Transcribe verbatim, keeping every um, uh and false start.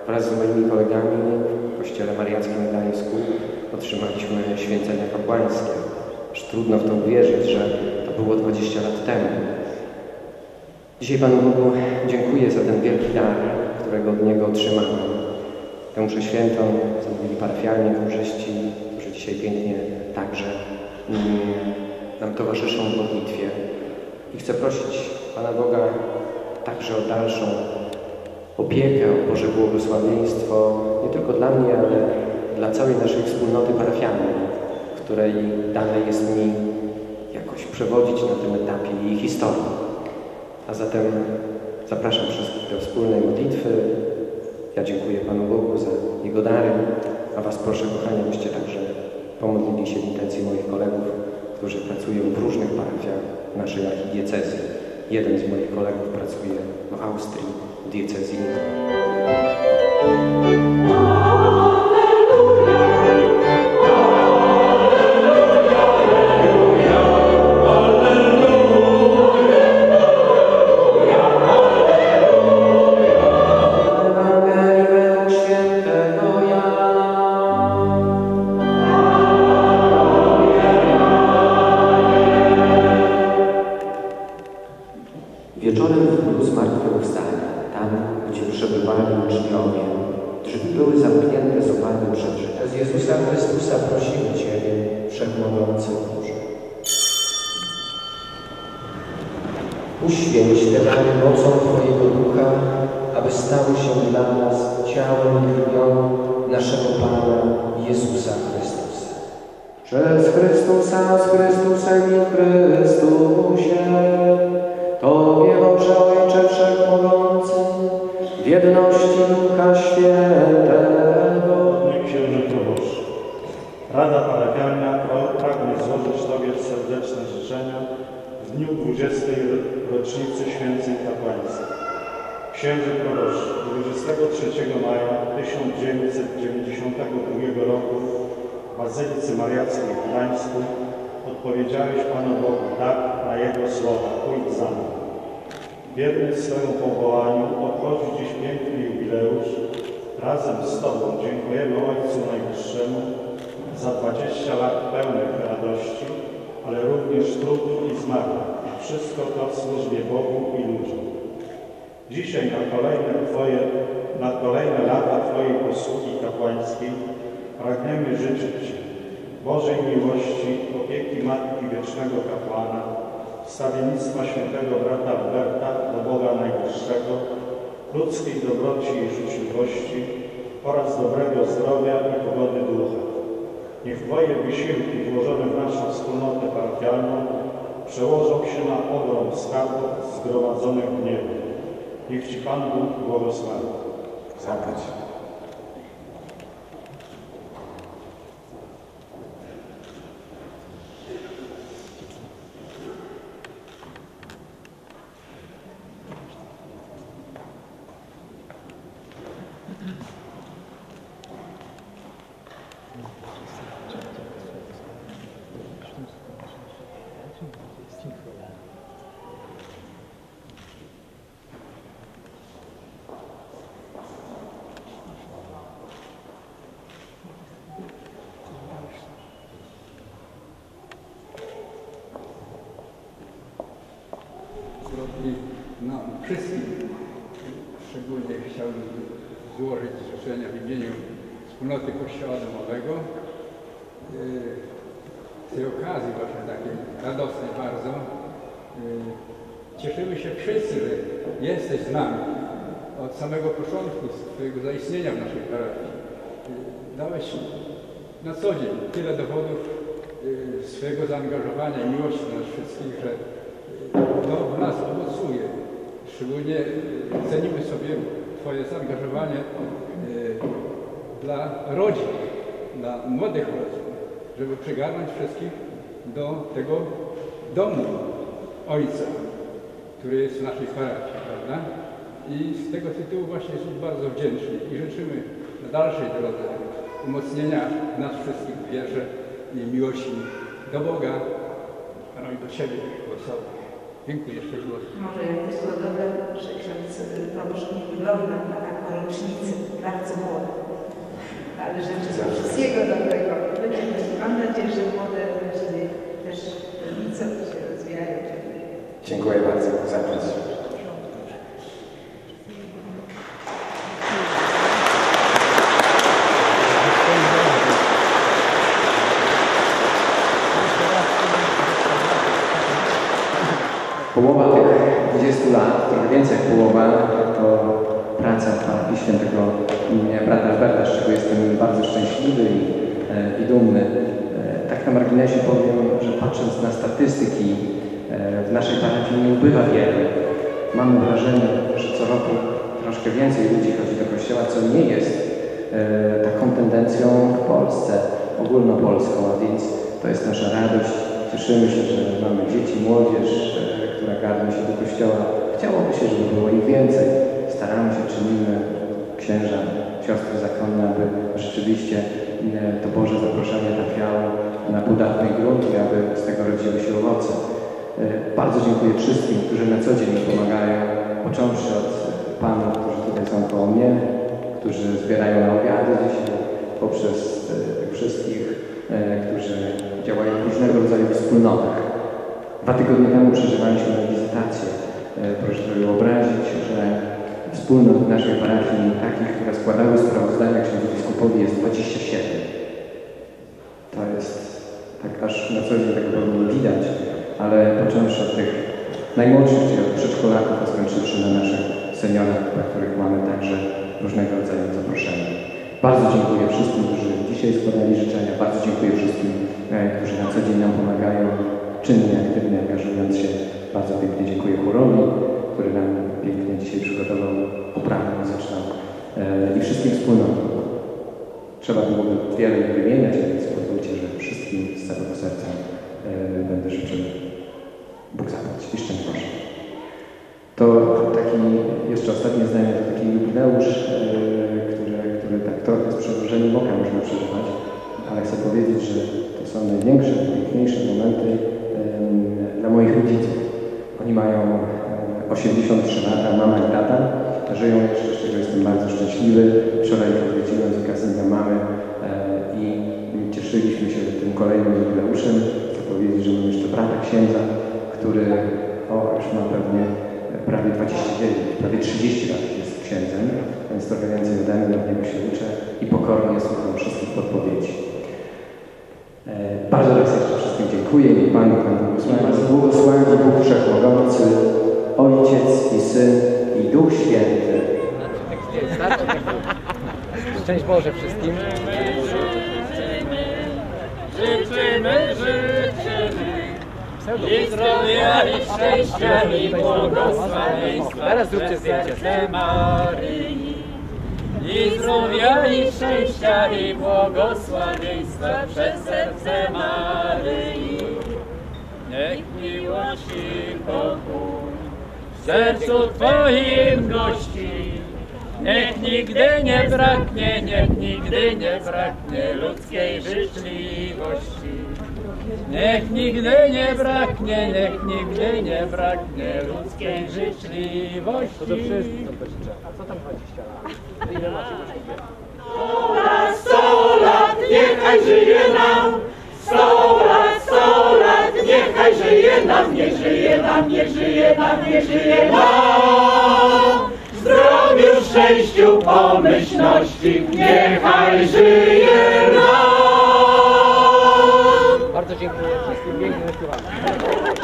wraz z moimi kolegami w Kościele Mariackim w Gdańsku otrzymaliśmy święcenia kapłańskie. Aż trudno w to uwierzyć, że to było dwadzieścia lat temu. Dzisiaj Panu Bogu dziękuję za ten wielki dar, którego od Niego otrzymałem. Tę mszę świętą zamówili parafialnie, chórzyści, którzy dzisiaj pięknie także nam towarzyszą w modlitwie. I chcę prosić Pana Boga także o dalszą opiekę, o Boże błogosławieństwo, nie tylko dla mnie, ale dla całej naszej wspólnoty parafialnej, której dane jest mi jakoś przewodzić na tym etapie jej historii. A zatem zapraszam wszystkich do wspólnej modlitwy. Ja dziękuję Panu Bogu za Jego dary, a Was proszę, kochani, abyście także pomodlili się w intencji moich kolegów, którzy pracują w różnych parafiach naszej archidiecezji. Jeden z moich kolegów pracuje w Austrii, w diecezji. Wieczorem w dniu zmartwychwstania, tam, gdzie przebywali uczniowie, drzwi były zamknięte z opartym przed życiem. Przez Jezusa Chrystusa prosimy Ciebie, Wszechmogący Boże. Uświęć te dary mocą Twojego Ducha, aby stały się dla nas ciałem i krwią naszego Pana Jezusa Chrystusa. Przez Chrystusa, z Chrystusem i w Chrystusie, Tobie, Boże Ojcze Wszechmogący, w jedności Ducha Świętego. Księże proboszcz, Rada Parafialna pragnie złożyć Tobie serdeczne życzenia w dniu dwudziestej rocznicy święceń kapłańskich. Księże proboszcz, dwudziestego trzeciego maja tysiąc dziewięćset dziewięćdziesiątego drugiego roku w Bazylice Mariackiej w Gdańsku odpowiedziałeś Panu Bogu tak na Jego słowa: pójdź za mną. Wierny swemu powołaniu obchodzi dziś piękny jubileusz. Razem z Tobą dziękujemy Ojcu Najwyższemu za dwadzieścia lat pełnych radości, ale również trudu i zmagań. Wszystko to w służbie Bogu i ludziom. Dzisiaj na kolejne, Twoje, na kolejne lata Twojej posługi kapłańskiej pragniemy życzyć Ci Bożej miłości, opieki Matki Wiecznego Kapłana, wstawiennictwa świętego brata Alberta do Boga Najwyższego, ludzkiej dobroci i życzliwości oraz dobrego zdrowia i pogody ducha. Niech Twoje wysiłki włożone w naszą wspólnotę parafialną przełożą się na ogrom skarbów zgromadzonych w niebie. Niech Ci Pan Bóg błogosławi. Zapłać. I nam wszystkim szczególnie chciałbym złożyć życzenia w imieniu wspólnoty Kościoła Domowego. Z tej okazji właśnie takiej radosnej bardzo cieszymy się wszyscy, że jesteś z nami od samego początku swojego zaistnienia w naszej parafii. Dałeś na co dzień tyle dowodów swojego zaangażowania i miłości dla nas wszystkich, że to w nas owocuje. Szczególnie cenimy sobie Twoje zaangażowanie dla rodzin, dla młodych rodzin, żeby przygarnąć wszystkich do tego domu Ojca, który jest w naszej parafii, prawda? I z tego tytułu właśnie jesteśmy bardzo wdzięczni i życzymy na dalszej drodze umocnienia nas wszystkich w wierze i miłości do Boga, no i do siebie, do sobie. Dziękuję jeszcze głos. Może jak to było dobre, że ksiądz proboszcz nie wygląda na taką rocznicę, bardzo młody. Ale życzę wszystkiego dobrego. Mam nadzieję, że młode rodziny też rodzice się rozwijają. Dziękuję bardzo za zapraszam. Połowa tych dwudziestu lat, trochę więcej jak połowa, to praca parafii świętego brata Alberta, z czego jestem bardzo szczęśliwy i, i dumny. Tak na marginesie powiem, że patrząc na statystyki, w naszej parafii nie ubywa wiele. Mamy wrażenie, że co roku troszkę więcej ludzi chodzi do kościoła, co nie jest taką tendencją w Polsce, ogólnopolską, a więc to jest nasza radość. Cieszymy się, że mamy dzieci, młodzież, która garnie się do kościoła. Chciałoby się, żeby było ich więcej. Staramy się, czynimy, księża, siostry zakonne, aby rzeczywiście to Boże zaproszenie trafiało na podatny grunt i aby z tego rodziły się owoce. Bardzo dziękuję wszystkim, którzy na co dzień mi pomagają, począwszy od panów, którzy tutaj są koło mnie, którzy zbierają na obiady dzisiaj, poprzez tych wszystkich, którzy działają w różnego rodzaju wspólnotach. Dwa tygodnie temu przeżywaliśmy wizytację. Proszę sobie wyobrazić, że wspólnot w naszej parafii, takich, które składały sprawozdania księdzu biskupowi, jest dwadzieścia siedem. To jest tak aż na co dzień tego pewnie nie widać, ale począwszy od tych najmłodszych, czyli od przedszkolaków, a skończywszy na naszych seniorach, dla których mamy także różnego rodzaju zaproszenia. Bardzo dziękuję wszystkim, którzy dzisiaj składali życzenia. Bardzo dziękuję wszystkim, którzy na co dzień nam pomagają, czynnie, aktywnie angażując się. Bardzo pięknie dziękuję chórowi, który nam pięknie dzisiaj przygotował oprawę muzyczną i wszystkim wspólnotom. Trzeba byłoby wiele ich wymieniać, więc pozwólcie, że wszystkim z całego serca będę życzył Bóg zapłać i szczęść Boże. To taki, jeszcze ostatnie zdanie, to taki jubileusz, który, który tak trochę z przewróceniem oka można przeżywać, ale chcę powiedzieć, że to są największe, najpiękniejsze momenty dla moich rodziców. Oni mają osiemdziesiąt trzy lata, mama i tata, żyją jeszcze, z czego jestem bardzo szczęśliwy. Wczoraj ich odwiedziłem z okazji Dnia Mamy i cieszyliśmy się tym kolejnym jubileuszem. Chcę powiedzieć, że mam jeszcze brata księdza, który o, już ma pewnie prawie dwadzieścia dziewięć, prawie trzydzieści lat jest księdzem, więc trochę więcej ode mnie, od niego się uczę i pokornie słucham wszystkich podpowiedzi. Bardzo raz jeszcze wszystkim dziękuję i Panu Pan błogosławi, błogosławi Bóg Wszechmogący, Ojciec i Syn i Duch Święty. Szczęść Boże wszystkim. Życzymy, życzymy i zdrowia, i szczęścia, i błogosławieństwa. Teraz zróbcie zdjęcie. Maryi. I zdrowia, i szczęścia, i błogosławieństwa przez serce Maryi. Niech miłość i pokój w sercu Twoim gości. Niech nigdy nie braknie, niech nigdy nie braknie ludzkiej życzliwości. Niech nigdy nie braknie, niech nigdy nie braknie ludzkiej życzliwości. To do wszystkich to życzę. A co tam dwadzieścia lat? Ile macie do Sto lat, sto lat, niechaj żyje nam. Sto lat, sto lat, niechaj żyje nam, nie żyje nam, nie żyje nam, nie żyje nam. W zdrowiu, szczęściu, pomyślności, niechaj żyje nam. Bardzo dziękuję wszystkim, pięknie śpiewamy.